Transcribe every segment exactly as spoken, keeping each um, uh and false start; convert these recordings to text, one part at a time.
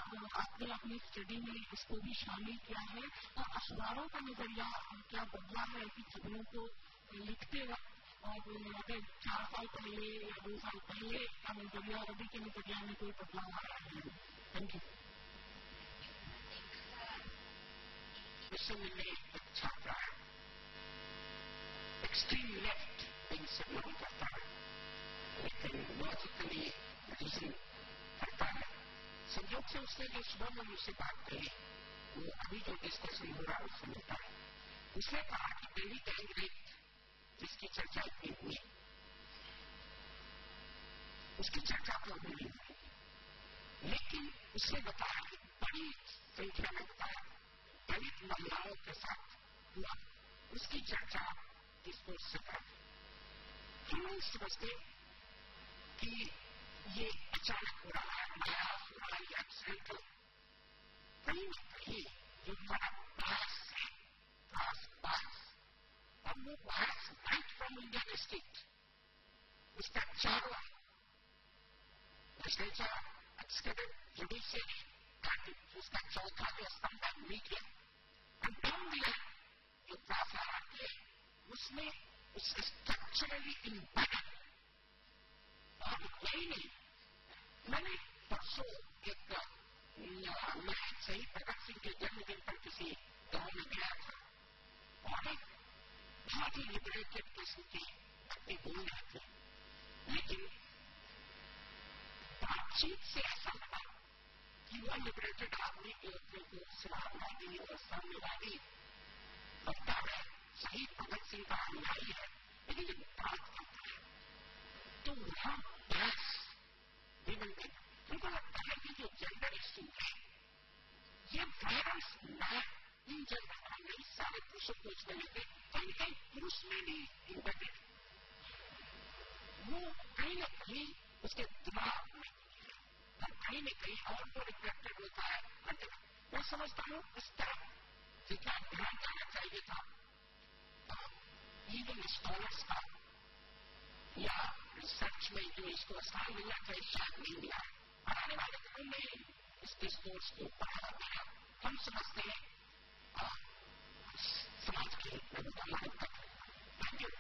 आपने अपनी स्टडी में इसको भी शामिल किया है और अखबारों का नजरिया क्या बदला है कि खबरों को लिखते वक्त और अगर चार साल पहले या दो साल पहले का नजरिया और अभी के नजरिया में कोई बदलाव आया है? Thank you. विश्व में छात्रा है, एक्सट्रीम लेफ्ट इन से बिलोंग करता है, लेकिन लॉजिकली रीजन करता है। संयोग से उसने जो सुबह में मुझसे बात कही, वो अभी जो डिस्कशन हो रहा है उससे मिलता है। उसने कहा कि पहली गैंग रेप जिसकी चर्चा इतनी हुई, उसकी चर्चा तो अभी नहीं हुई, लेकिन उसने बताया कि बड़ी संख्या में बताया दलित महिलाओं के साथ हुआ, उसकी चर्चा डिस्कोर्स से कर। हम नहीं समझते कि ये अचानक हो रहा है, नया हो रहा है या एक्सीडेंटल। कहीं न कहीं जो हमारा पास है, पास पास और वो pass right from Indian state, उसका चारों लेजिस्लेचर, एक्जीक्यूटिव, जुडिशियरी, उसका चौथा जो स्तंभ है मीडिया, डाउन द लाइन जो प्रावधान आते हैं उसमें उस स्ट्रक्चरली इम्बेडेड। और यही नहीं, मैंने परसों एक मैं शहीद भगत सिंह के जन्मदिन पर किसी गांव में गया था और एक बहुत ही लिबरेटेड किस्म की व्यक्ति बोल रहे थे, लेकिन बातचीत से ऐसा लगा कि वह लिबरेटेड आदमी के को सलाहवादी और साम्यवादी लगता है, शहीद भगत सिंह का अनुयायी है, लेकिन जब बात करता है तो वहां बहस भी बनती है। मुझे लगता है कि जो जेंडर इश्यू है, ये वायलेंस मैं इन जनरल नहीं सारे पुरुषों को उसमें लेते, कहीं कहीं पुरुष में भी इम्बेडेड, वो कहीं न कहीं उसके दिमाग में और कहीं न कहीं और वो रिफ्लेक्टेड होता है। मैं समझता हूँ इस तरफ जितना ध्यान देना चाहिए था इवन स्कॉलर्स का या रिसर्च में जो इसको स्थान मिलना चाहिए शायद नहीं मिला है, और आने वाले दिनों में इस डिस्कोर्स को बढ़ावा देना हम समझते हैं समाज की मदद कर। Thank you.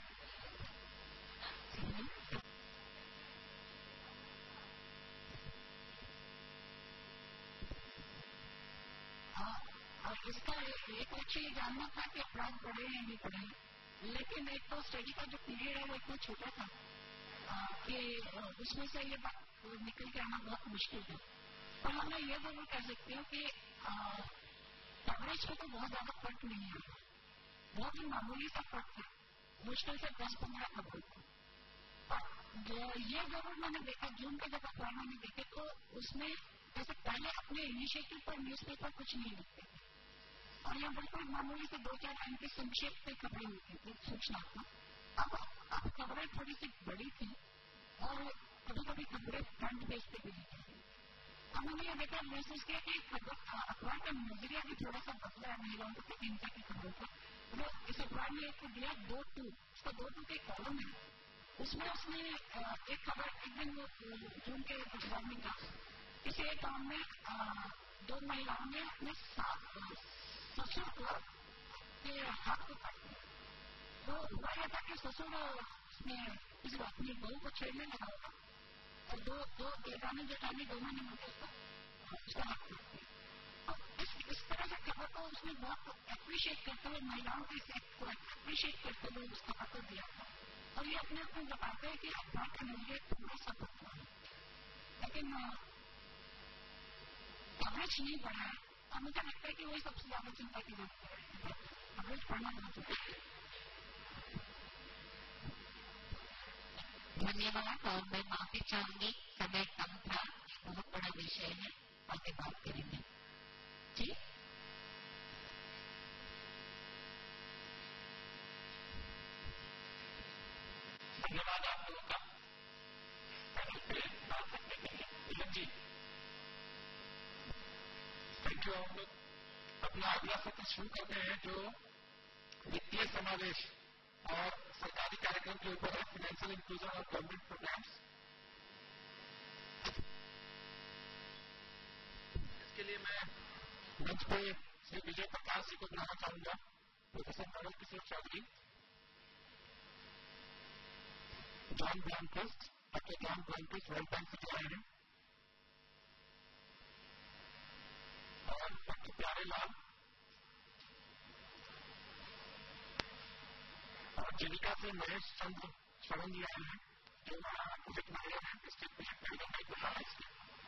इसका एक अच्छी जानना था कि अपराध बढ़े या नहीं बढ़े, लेकिन एक तो स्टडी का जो पीरियड है वो इतना छोटा था कि उसमें से ये बात निकल के आना बहुत मुश्किल है। और हमें ये जरूर कह सकते हो कि कवरेज में तो बहुत ज्यादा फर्क नहीं है, बहुत ही मामूली सा फर्क था, मुश्किल से दस पंद्रह खबरों को। ये जरूर मैंने देखा जून के जब अखबार मैंने देखे तो उसमें जैसे पहले अपने इनिशिएटिव पर न्यूज़पेपर कुछ नहीं लिखते थे और यहाँ बिल्कुल मामूली से दो चार लाइन की संक्षेप में खबरें होती थी सूचनात्मक। अब अब खबरें थोड़ी सी बड़ी थी और कभी कभी खबरें फ्रंट पेज पे भी लिखी थी। अब मैंने यह देखा महसूस किया कि अखबार का नजरिया भी थोड़ा सा बदला है महिलाओं के प्रति हिंसा की खबरों का। वो इस अखबार ने एक दिया दो टू, उसका दो टू के कॉलम है, उसमें उसने एक खबर एक दिन जून के अखबार में था, किसी एक गाँव में दो महिलाओं ने अपने ससुर को के हाथ को काट दिया। तो हुआ यह था कि ससुर उसमें किसी अपनी बहू को छेड़ने लगा होगा और दो दो जेठानी जेठानी दोनों ने मुझे उसका उसका हाथ काट दिया। और इस इस तरह से खबर को उसने बहुत अप्रिशिएट करते हुए महिलाओं के एक्ट को अप्रिशिएट करते हुए उस खबर को दिया था। और ये अपने आप में बताते हैं कि अखबार का नजरिया थोड़ा सा बदला है, लेकिन कवरेज नहीं बढ़ा है। और मुझे लगता है कि वही सबसे ज्यादा चिंता की बात है, कवरेज बढ़ना बहुत जरूरी है। धन्यवाद। और मैं माफी चाहूंगी, समय कम था, बहुत बड़ा विषय है, आगे बात करेंगे। जी धन्यवाद आप लोगों का बात करने के लिए। जी थैंक यू। हम लोग अपना अगला सत्र शुरू करते हैं जो वित्तीय समावेश और सरकारी कार्यक्रम के ऊपर है, फाइनेंशियल इंक्लूजन और गवर्नमेंट प्रोग्राम्स। इसके मैं मंच पे श्री विजय प्रकाश जी को बुलाना चाहूंगा, professor Naval Kishore Chaudhary, John Blomquist, doctor John Blomquist World Bank से आए हैं, और डॉक्टर प्यारे लाल और जीविका से महेश चंद्र श्रवण जी आए हैं, जो प्रोजेक्ट मैनेजर हैं डिस्ट्रिक्ट प्रोजेक्ट मैनेजर।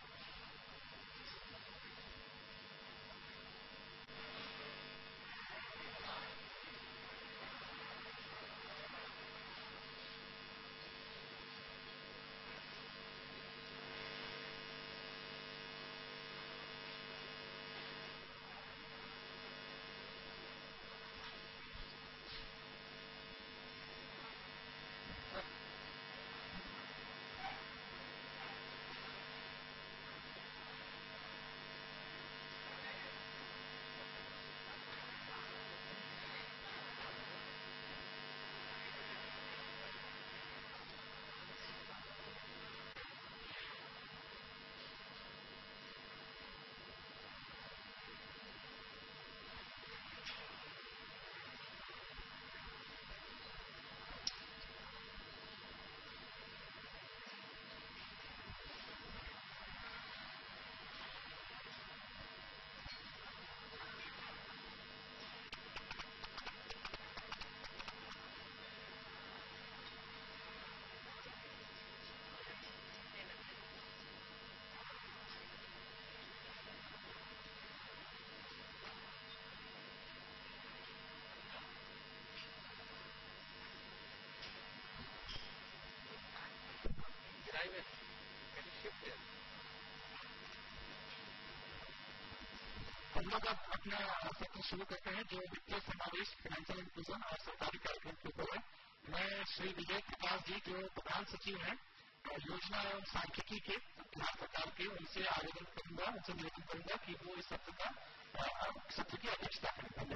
हम लोग अब अपना सत्र शुरू करते हैं, जो वित्तीय समावेश, फाइनेंशियल इंक्लूजन और सरकारी कार्यक्रम के ऊपर है। मैं श्री विजय प्रकाश जी, जो प्रधान सचिव हैं योजना एवं सांख्यिकी के बिहार सरकार के, उनसे आवेदन करूंगा, उनसे निवेदन करूंगा कि वो इस सत्र का सत्र की अध्यक्षता करेंगे।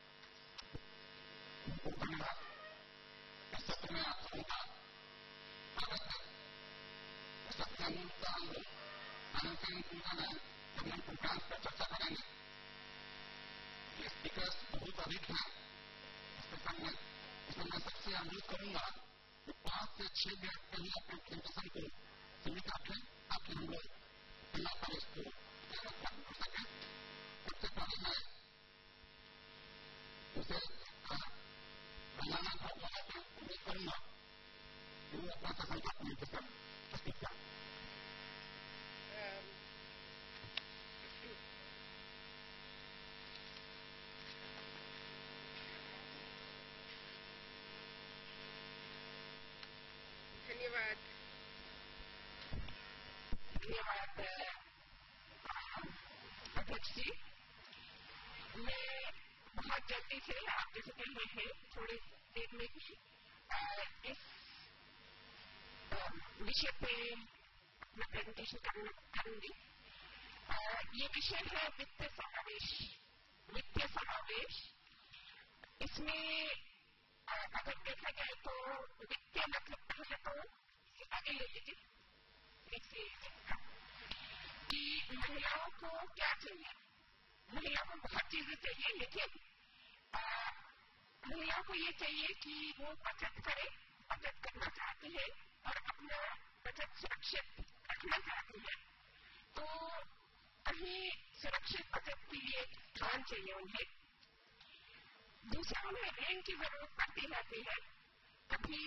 धन्यवाद। इस सत्र में आप सभी का स्वागत है। इस सत्र का मूल काम फाइनेंशियल इंक्लूजन है, हम प्रोग्राम पर चर्चा करेंगे। ये स्पीकर्स बहुत अधिक हैं इसके सामने, इसमें मैं सबसे अनुरोध करूंगा कि पांच से छह मिनट के लिए अपने प्रेजेंटेशन को सीमित रखें, ताकि हम लोग यहाँ पर इसको कर सकें। सबसे पहले मैं उसे हरियाणा का उम्मीद करूंगा कि वो अपना सफल का प्रेजेंटेशन प्रस्तुत करें। धन्यवाद धन्यवाद अध्यक्ष जी। मैं बहुत जल्दी से, आप जैसे कह रहे हैं, थोड़ी देर में ही इस विषय पे अपना प्रेजेंटेशन करूंगी। ये विषय है वित्तीय समावेश। वित्तीय समावेश, इसमें अगर देखा जाए तो वित्तीय मतलब पहले तो आगे ले लीजिए कि महिलाओं को क्या चाहिए। महिलाओं को बहुत चीजें चाहिए, लेकिन महिलाओं को ये चाहिए कि वो बचत करे, बचत करना चाहती है और अपना बचत सुरक्षित रखना चाहती है। तो कहीं सुरक्षित बचत के लिए स्थान चाहिए उन्हें। दूसरा, उन्हें ऋण की जरूरत पड़ती रहती है, कभी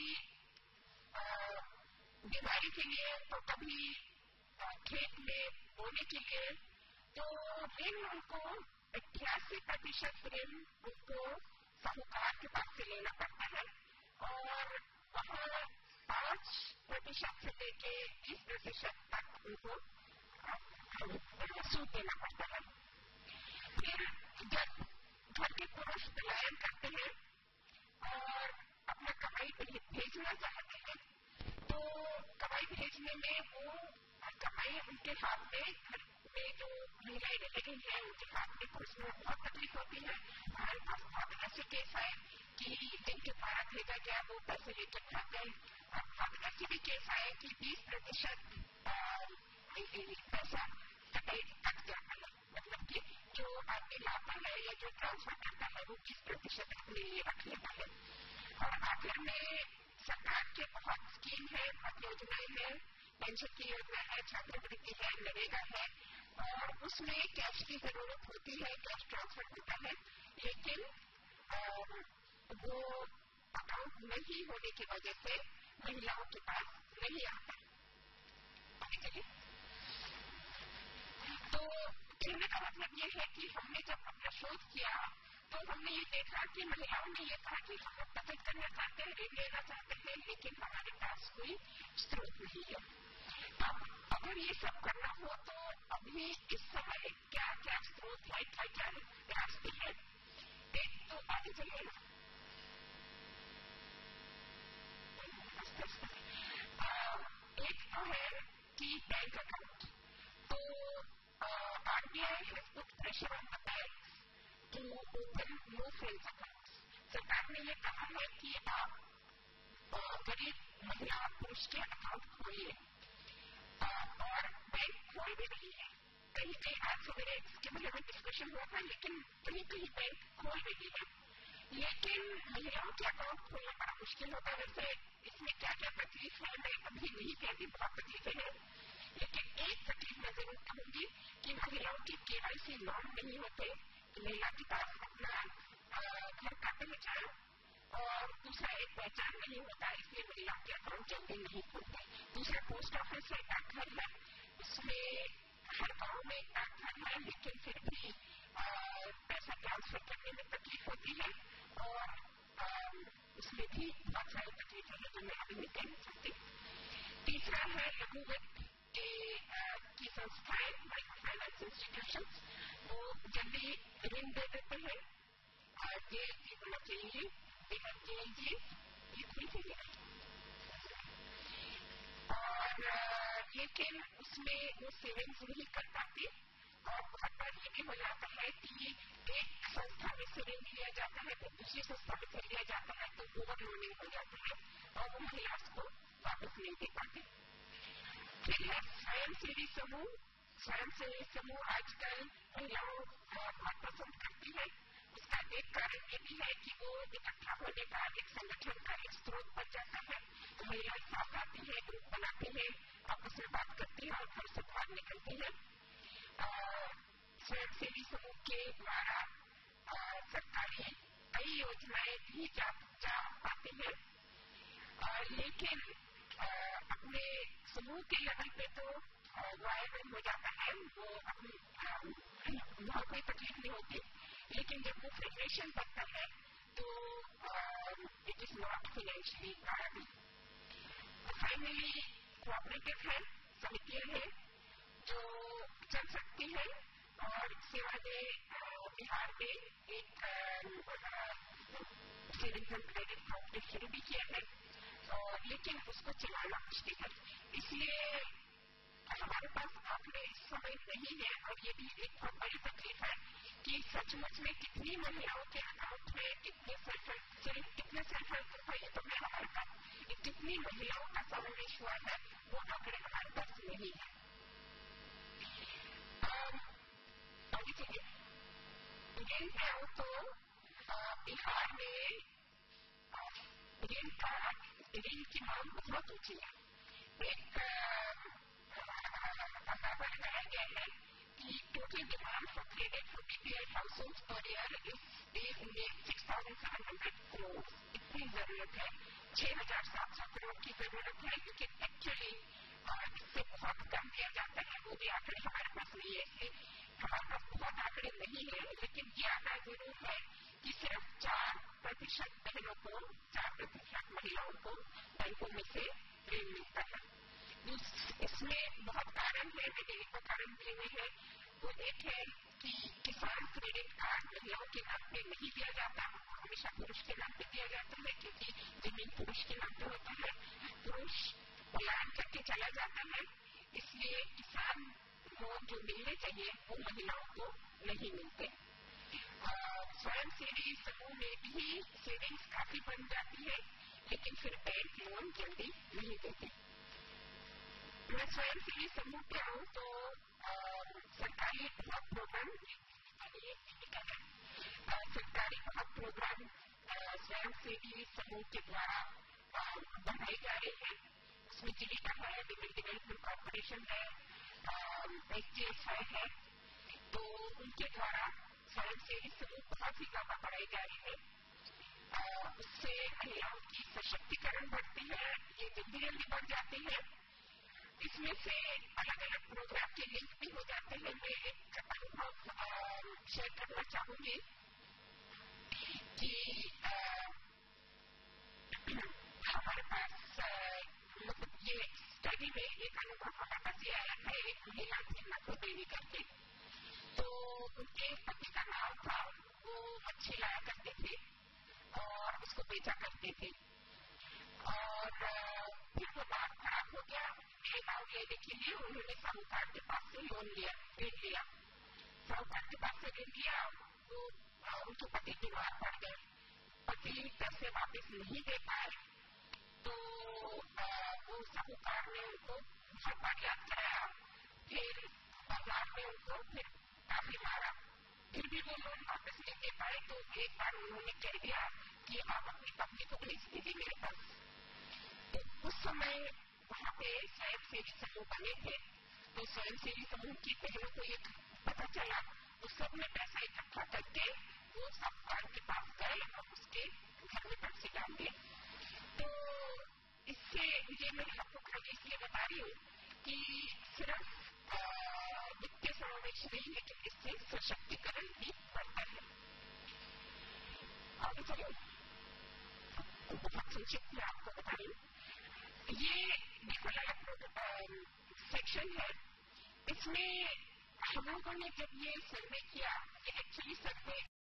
बीमारी के लिए, तो कभी खेत में बोने के लिए। तो ऋण उनको अट्ठासी प्रतिशत ऋण उनको साहूकार के पास से लेना पड़ता है, और वहाँ पांच प्रतिशत से लेके बीस प्रतिशत तक उनको सूद देना पड़ता है। फिर जब घर के पुरुष पलायन करते हैं और अपना कमाई भेजना चाहते हैं, तो कमाई भेजने में वो कमाई उनके हाथ में, घर में जो महिलाएं लगी हैं उनके हाथ में पहुंचने में बहुत तकलीफ होती है। हमारे पास बहुत ऐसे केस आए कि जिनके द्वारा भेजा गया वो पैसे लेकर भाग गए, और बहुत ऐसे भी केस आए कि बीस प्रतिशत पैसा कटाई कट जाता है, मतलब कि या जो ट्रांसफर करता है वो किस प्रतिशत अपने लिए रख लेता है। और आखिर में सरकार के बहुत स्कीम है, बहुत योजनाएं हैं, पेंशन की योजना है, छात्रवृत्ति है, नरेगा है, और उसमें कैश की जरूरत होती है, कैश ट्रांसफर होता है, लेकिन वो अकाउंट नहीं होने की वजह से महिलाओं के पास नहीं आता। तो कहने का मतलब ये है कि हमने जब अपना शोध किया तो हमने ये देखा कि महिलाओं ने ये कहा कि हम लोग बचत करना चाहते हैं, ऋण लेना चाहते हैं, लेकिन हमारे पास कोई स्रोत नहीं है। अब अगर ये सब करना हो तो अभी इस समय क्या क्या स्रोत है, क्या क्या रास्ते हैं, एक तो आगे चलिए ना, एक तो है कि बैंक अकाउंट। तो RBI has put pressure on the banks to open no friends accounts. सरकार ने ये कहा है कि आप गरीब महिला पुरुष के अकाउंट खोलिए, और बैंक खोल भी रही है। कहीं कहीं आज सवेरे इसके बारे में डिस्कशन हुआ था, लेकिन कहीं कहीं बैंक खोल रही है, लेकिन महिलाओं के अकाउंट खोलना बड़ा मुश्किल होता है। वैसे इसमें क्या क्या तकलीफ है मैं अभी नहीं कहती, बहुत तकलीफें हैं, लेकिन एक तकलीफ मैं जरूर कहूंगी कि महिलाओं की केवाईसी नॉर्म नहीं होते, महिला के पास अपना घर का पहचान और दूसरा एक पहचान नहीं होता, इसलिए महिलाओं के अकाउंट जल्दी नहीं खुलते। दूसरा पोस्ट ऑफिस है, डाकघर है, उसमें हर गाँव में एक डाकघर है, लेकिन फिर भी पैसा ट्रांसफर करने में तकलीफ होती है, और उसमें भी बहुत सारी तकलीफें हैं जो मैं अभी नहीं कह सकती। तीसरा है लघु वित्त की संस्थाएं, माइक्रो फाइनेंस इंस्टीट्यूशन, वो जल्दी ऋण दे देते हैं, ये होना चाहिए, बेहद कीजिए, ये ठीक है। और लेकिन उसमें वो सेविंग्स नहीं कर पाते, और बहुत बार ये भी हो जाता है कि एक संस्था में से ऋण लिया जाता है, फिर दूसरी संस्था में से लिया जाता है, तो ओवर लोडिंग हो जाता है और वो महिला को वापस नहीं दे पाती। फिर है स्वयं सेवी समूह। स्वयं सेवी समूह आजकल महिलाओं बहुत पसंद करती है। उसका एक कारण ये भी है कि वो इकट्ठा होने का एक संगठन का एक स्रोत बन जाता है, तो महिलाएं साथ आती है, ग्रुप बनाती है, आपस में बात करती है और घर से बाहर निकलती है। स्वयं सेवी समूह के द्वारा सरकारी कई योजनाएं भी जा, जा पाती है, लेकिन अपने समूह के लेवल पे तो वायरल हो जाता है, वो अपनी वहाँ कोई तकलीफ नहीं होती, लेकिन जब वो फेडरेशन बनता है तो it is not financially viable. Finally cooperative है, समितियां हैं जो चल सकती है, और सेवा ने बिहार में एक सेविंग्स एंड क्रेडिट कोऑपरेटिव शुरू भी किया है, और लेकिन उसको चलाना मुश्किल है, इसलिए हमारे पास आंकड़े इस समय नहीं है, और ये भी एक बहुत बड़ी तकलीफ है कि सचमुच में कितनी महिलाओं के अकाउंट में कितने सेल्फ सिर्फ कितने सेल्फ हेल्प ग्रुप तो है हमारे पास, कितनी महिलाओं का समावेश हुआ है, वो आंकड़े हमारे पास नहीं है। आगे चलिए, ऋण आओ तो बिहार में ऋण का ऋण की मांग बहुत ऊंची है। एक अंदाजा लगाया गया है कि total demand for credit for BPL households per year is Indian six thousand seven hundred crore. इतनी जरूरत है, छह हजार सात सौ करोड़ की जरूरत है, लेकिन एक्चुअली इससे बहुत कम दिया जाता है, वो भी आंकड़े हमारे पास नहीं है, इसलिए हमारे पास बहुत आंकड़े नहीं है, लेकिन ये आंकड़ा जरूर है कि सिर्फ चार प्रतिशत बहनों को, चार प्रतिशत महिलाओं को बैंकों में से ऋण मिलता है। इसमें बहुत कारण है, मैंने एक कारण दिए हुए हैं। वो एक है कि किसान क्रेडिट कार्ड महिलाओं के नाम पे नहीं दिया जाता, हमेशा पुरुष के नाम पे दिया जाता है, क्योंकि जमीन पुरुष के नाम पे होता है, पुरुष पलायन करके चला जाता है, इसलिए किसान लोन जो मिलने चाहिए वो महिलाओं को नहीं मिलते। स्वयं सेवी समूह में भी सेविंग्स काफी बन जाती है, लेकिन फिर बैंक लोन जल्दी नहीं देते। मैं स्वयं सेवी समूह पे आऊँ तो सरकारी प्रोग्राम के लिए निकल है, स्वयंसेवी समूह के द्वारा बढ़ाई जा रही है। उसमें जीविका है, विमेन डेवलपमेंट कॉर्पोरेशन है, एस टी एस आई है, तो उनके द्वारा स्वयंसेवी समूह बहुत ही ज्यादा बढ़ाई जा रही है। उससे महिलाओं की सशक्तिकरण बढ़ती है, ये जल्दी जल्दी बढ़ जाती है। इसमें से अलग अलग प्रोग्राम के लिंक भी हो जाते हैं। मैं एक अनुभव शेयर करना चाहूंगी कि हमारे पास मतलब ये स्टडी में एक अनुभव हमारे पास ये आया था। एक महिला थी मधु देवी करके, तो उनके पति का नाम था, वो मच्छी लाया करते थे और उसको बेचा करते थे। और फिर वो बात खराब हो गया। एक गाँव लेने के लिए उन्होंने साहूकार के पास से लोन लिया, ऋण लिया। साहूकार के पास से ऋण लिया, तो उनके पति बीमार पड़ गए। पति पैसे वापस नहीं दे पाए, तो वो साहूकार ने उनको बहुत बार याद कराया। फिर बाजार में उनको फिर काफी मारा, फिर भी वो लोन वापस नहीं दे पाए। तो एक बार उन्होंने कह दिया कि आप अपनी पत्नी को भेज दीजिए मेरे पास। तो उस समय वहाँ पे स्वयंसेवी समूह बने थे। तो स्वयंसेवी समूह की बहनों को ये पता चला, तो सबने पैसा इकट्ठा करके वो साहूकार के पास गए और उसके घर में पैसे डाल दिए। तो इससे ये मैं आपको खाली इसलिए बता रही हूँ कि सिर्फ वित्तीय समावेश नहीं, लेकिन इससे सशक्तिकरण भी बढ़ता है। आगे चलिए, बहुत संक्षिप्त में आपको बताऊँ, ये अलग सेक्शन है। इसमें हम लोगों ने जब ये सर्वे